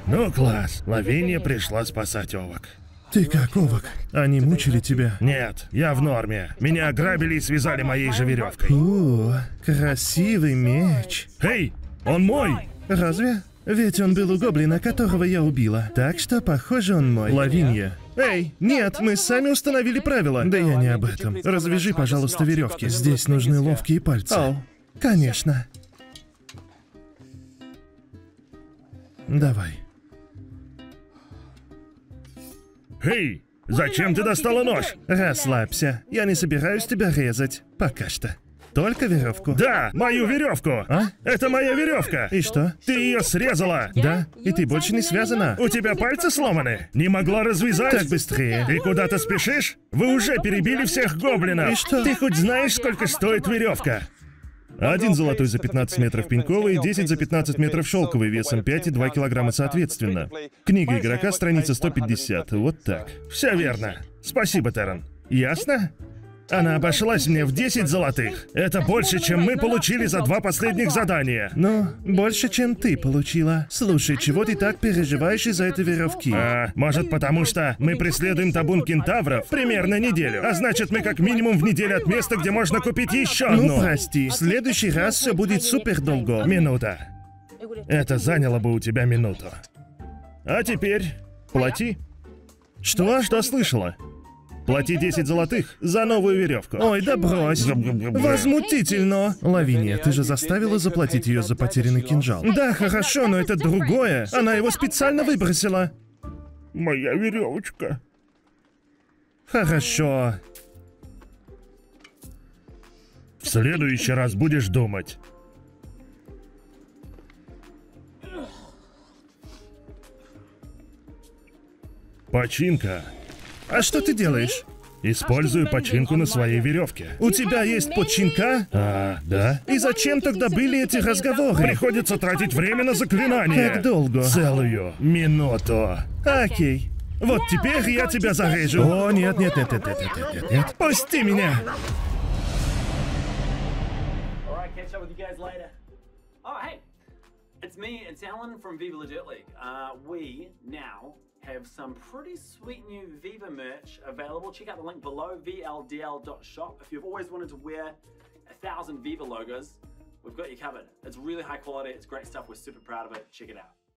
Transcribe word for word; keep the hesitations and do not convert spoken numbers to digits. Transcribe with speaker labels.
Speaker 1: Ну класс, Лавиния пришла спасать овок.
Speaker 2: Ты как, овок? Они мучили тебя?
Speaker 1: Нет, я в норме. Меня ограбили и связали моей же веревкой.
Speaker 2: О, красивый меч.
Speaker 1: Эй, он мой!
Speaker 2: Разве? Ведь он был у гоблина, которого я убила. Так что, похоже, он мой. Лавинья. Эй, нет, мы сами установили правила. Да я не об этом. Развяжи, пожалуйста, веревки. Здесь нужны ловкие пальцы. О, конечно. Давай.
Speaker 1: Эй, зачем ты достала нож?
Speaker 2: Расслабься. Я не собираюсь тебя резать. Пока что. Только веревку.
Speaker 1: Да, мою веревку.
Speaker 2: А?
Speaker 1: Это моя веревка.
Speaker 2: И что?
Speaker 1: Ты ее срезала.
Speaker 2: Да, и ты больше не связана.
Speaker 1: У тебя пальцы сломаны? Не могла развязать?
Speaker 2: Так быстрее.
Speaker 1: Ты куда-то спешишь? Вы уже перебили всех гоблинов.
Speaker 2: И что?
Speaker 1: Ты хоть знаешь, сколько стоит веревка? Один золотой за пятнадцать метров пеньковый, десять за пятнадцать метров шелковый, весом пять и два килограмма соответственно. Книга игрока, страница сто пятьдесят. Вот так. Все верно. Спасибо, Террен. Ясно? Она обошлась мне в десять золотых. Это больше, чем мы получили за два последних задания.
Speaker 2: Ну, больше, чем ты получила. Слушай, чего ты так переживаешь из-за этой веревки?
Speaker 1: А, может, потому что мы преследуем табун кентавров примерно неделю. А значит, мы как минимум в неделю от места, где можно купить еще одну.
Speaker 2: Ну, прости, в следующий раз все будет супер долго.
Speaker 1: Минута. Это заняло бы у тебя минуту. А теперь плати. Что? Что слышала? Плати десять золотых за новую веревку.
Speaker 2: Ой, да брось. Возмутительно. Лавиния, ты же заставила заплатить ее за потерянный кинжал. Да, хорошо, но это другое. Она его специально выбросила.
Speaker 1: Моя веревочка.
Speaker 2: Хорошо.
Speaker 1: В следующий раз будешь думать. Починка.
Speaker 2: А что ты делаешь?
Speaker 1: Использую починку на своей веревке.
Speaker 2: У тебя есть починка?
Speaker 1: А, да?
Speaker 2: И зачем тогда были эти разговоры?
Speaker 1: Приходится тратить время на заклинание.
Speaker 2: Как долго?
Speaker 1: Целую минуту.
Speaker 2: Окей. Вот теперь я тебя зарежу. О, нет, нет, нет, нет, нет, нет, нет, нет. Пусти меня.
Speaker 3: It's me, it's Alan from Viva Legit League. Uh, we now have some pretty sweet new Viva merch available. Check out the link below, V L D L dot shop. If you've always wanted to wear a thousand Viva logos, we've got you covered. It's really high quality, it's great stuff, we're super proud of it. Check it out.